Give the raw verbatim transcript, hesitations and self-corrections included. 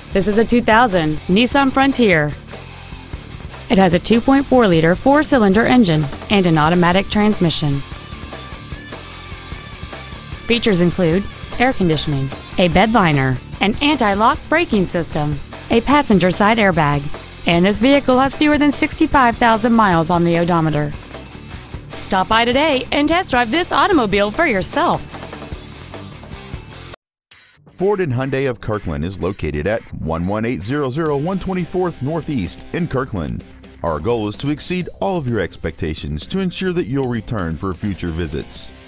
This is a two thousand Nissan Frontier. It has a two point four liter four-cylinder engine and an automatic transmission. Features include air conditioning, a bed liner, an anti-lock braking system, a passenger side airbag, and this vehicle has fewer than sixty-five thousand miles on the odometer. Stop by today and test drive this automobile for yourself. Ford and Hyundai of Kirkland is located at one one eight zero zero one twenty-fourth Northeast in Kirkland. Our goal is to exceed all of your expectations to ensure that you'll return for future visits.